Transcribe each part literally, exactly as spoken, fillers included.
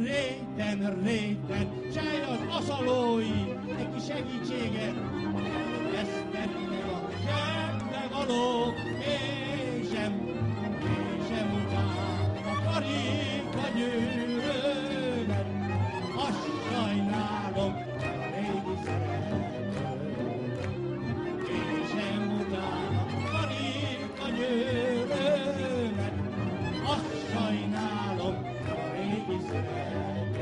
réten, réten, sej az aszalói, egy kis segítséget, vesztettek a zsebbe való,ésem,ésem után a karika gyűrőmet, azt sajnálom, a régi szeretőt,ésem után a karika gyűrőmet, azt sajnálom, a régi szeretőt.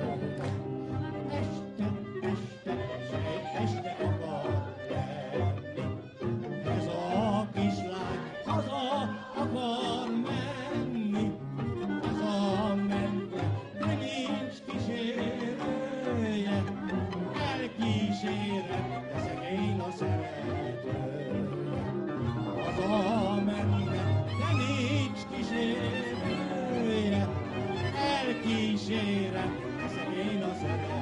Este, este, szép este akar lenni, ez a kislány haza akar menni, haza menve, de nincs kísérője, elkísérem, de szegény a szeretője. Haza menve, de nincs kísérője, elkísérem, de szegény a szeretője.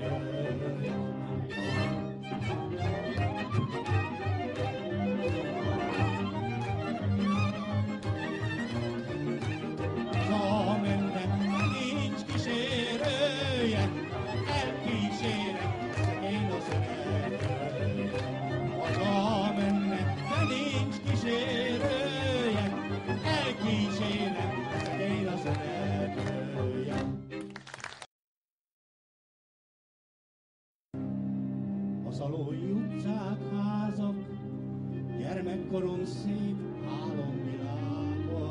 Haza menve, de nincs kísérője, elkísérem, de szegény a szeretője. Haza menne, de nincs kísérője, elkísérem, de szegény a szeretője. A szalói utcák, házak, gyermekkorom szép álomvilága.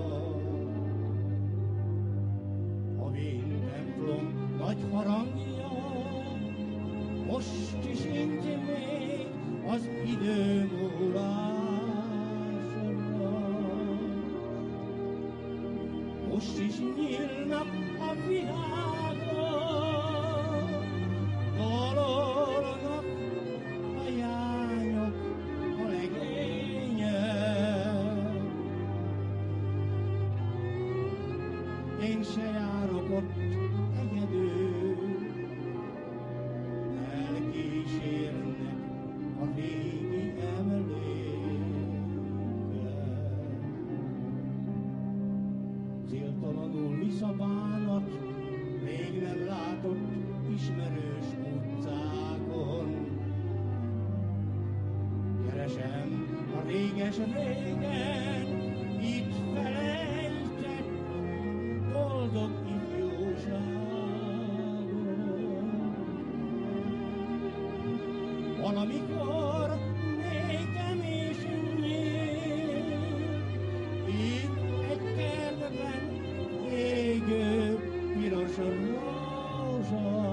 A vén templom nagy harangja, most is inti még az idő múlásra. Most is nyílnak a virágok, dalolnak a jányok, a legények. Én se járok ott egyedül, elkísérnek a régi emlékek. Céltalanul visz a bánat, rég nem látott ismerős utcákon. Keresem a réges-régen, itt felejtett boldog ifjúságon. Valamikor nékem is nyílt, itt egy kertben égő piros rózsa.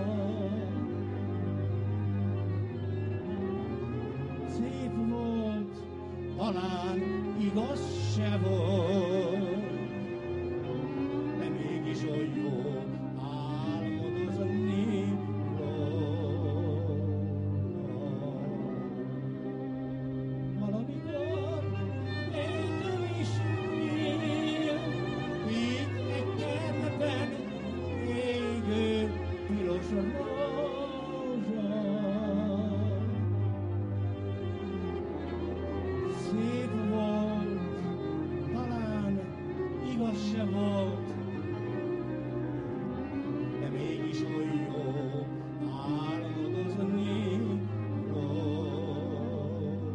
Szép volt, talán igaz se volt, de mégis olyan jó álmodozni róla. Valamikor nékem is nyílt, itt egy kertben égő piros rózsa. Szép volt, talán igaz se volt, de mégis olyan jó álmodozni róla.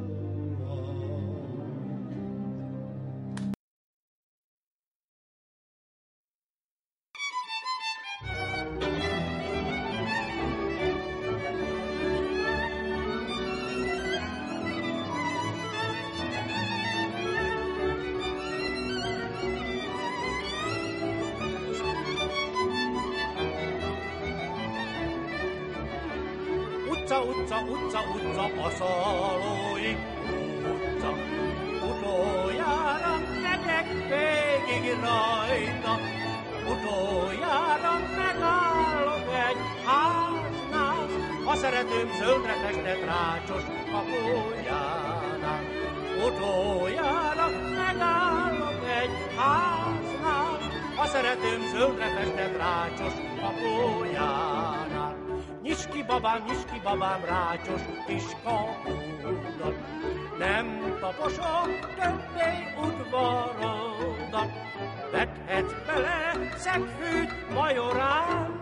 Utca, utca, utca, utca, a szalói utca. Utoljára megyek végig rajta, utoljára megállok egy háznál, a szeretőm zöldre festett rácsos kapujánál. Utoljára megállok egy háznál, a szeretőm zöldre festett rácsos kapujánál. Nyis ki babám, nyis ki babám, rácsos kis kapudat, nem taposok többé udvarodat. Vethetsz bele szegfűt majorán,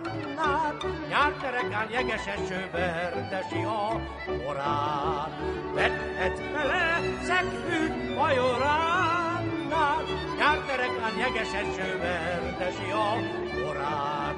Annát, nyárterekán jeges eső verdesi a porát. Vethet vele szegfű majoránát, nyárterekán jeges eső verdesi a porát.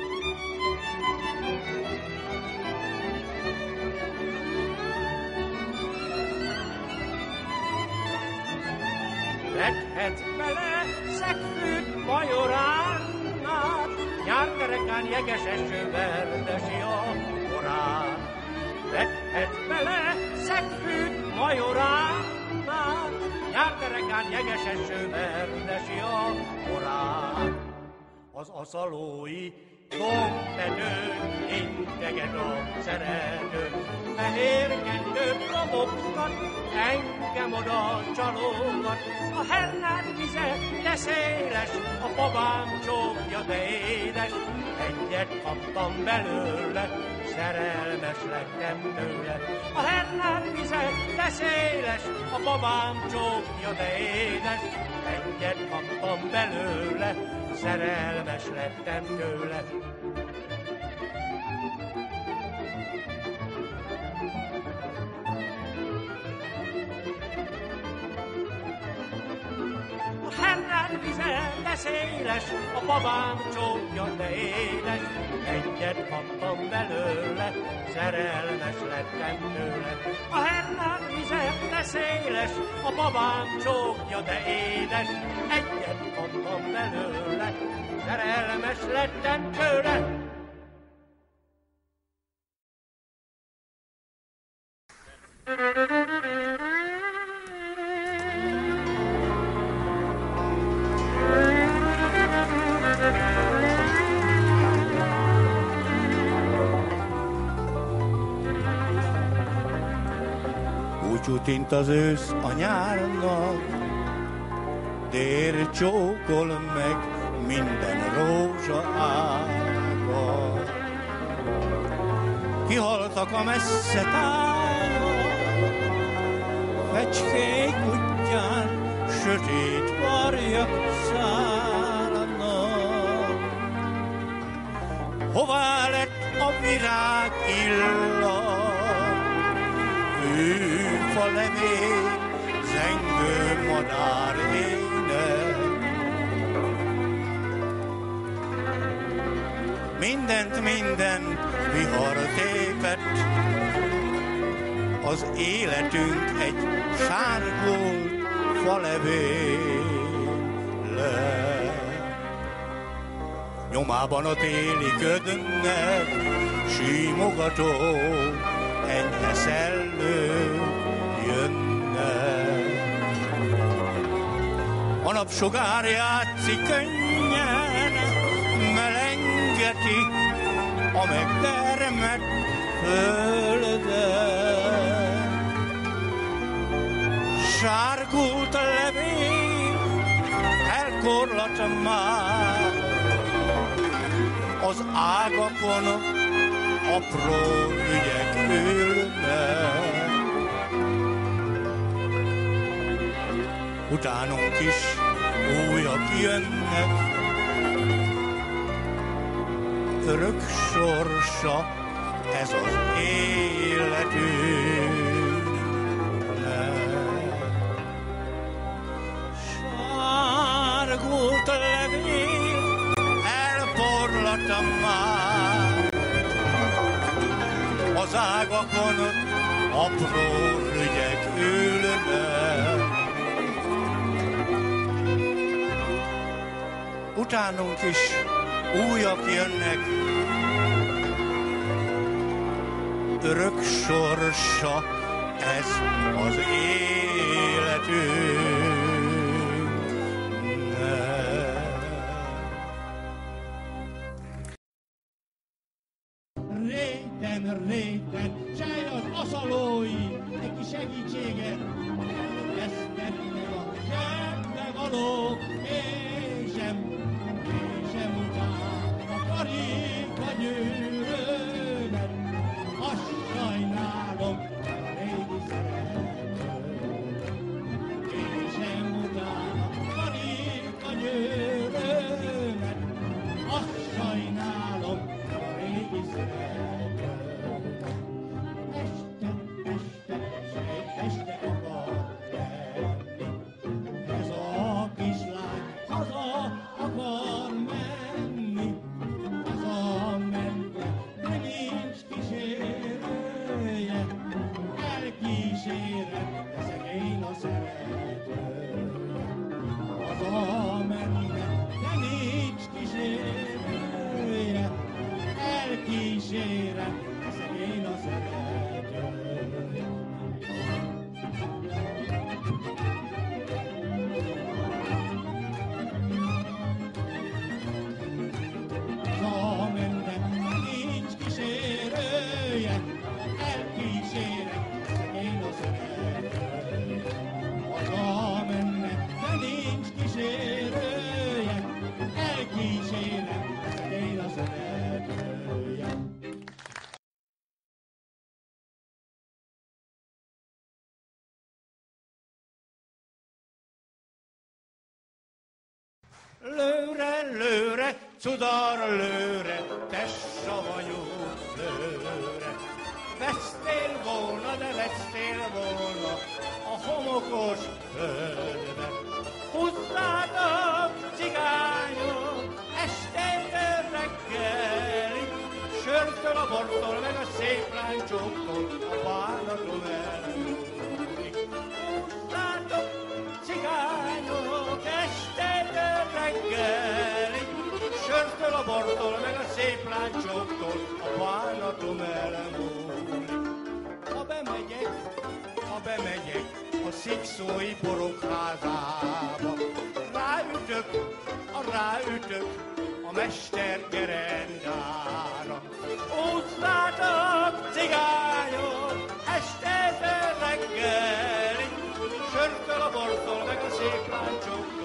Vethet vele szegfűt majoránát, nyárterekán jeges eső verdesi a porát. Vethet vele szegfűt majoránát, nyárterekán jeges eső verdesi a porát. Az aszalói dombedő, integet a szerető, fehérkendőt robogtat, engem oda csalógat. A hernát vize, de széles, a babám csókja, de édes. Egyet kaptam belőle, szerelmes lettem tőle. A hernát vize, de széles, a babám csókja, de édes. Egyet kaptam belőle, szerelmes lettem tőle. A hernát vize, de széles, a babám csókja, de édes. Egyet kaptam belőle, szerelmes lettem tőle. A hernát vize, de széles, a babám csókja, de édes. Egyet kaptam belőle, szerelmes lettem tőle. Úgy utint az ősz a nyárnak, dér csókol meg minden rózsa ága. Kihaltak a messze tájak, fecskék útján, sötét varjak szállnak. Hová lett a virág illat, fűfa levél, zengő madár ének. Mindent, mindent vihar tépett, az életünk egy sárgult falevéle. Nyomában a téli ködnek, símogató, enyhe szellők jönnek. A napsugár játszik könnyen, melengeti a megtermett földet. Sárgult a levél, elkorlat már, az ágakon apró ügyek ülnek. Utánunk is újak jönnek, örök sorsa ez az életünknek. Sárgult a levél, elporlatam már, az ágakon apró ügyek ülnek. Utánunk is újak jönnek, örök sorsa ez az életünknek. Réten, réten, sáj az aszalói, egy kis segítséget. Vesztettek a zsebbe valók, késem, késem után a karika gyűrőmet. Azt sajnálom, a régi szeretőt. Késem után a karika gyűrőmet. Azt sajnálom, a régi Lőre, lőre, cudar lőre, te savanyú lőre. Vesztél volna, de vesztél volna a homokos földbe. Húzzátok, cigányok, estétől reggelig, sörtől, a bortól, meg a szép láncsóktól, a bánatom elmúlik. Húzzátok, cigányok, estétől reggelig, sörtől, a bortól, meg a szép láncsóktól, a bánatom elmúlik. Ha bemegyek, ha bemegyek a szikszói borokházába, ráütök, a ráütök a mester gerendára. Húzzátok, cigányok, estétől reggelig, sörtől, a bortól, meg a szép láncsóktól,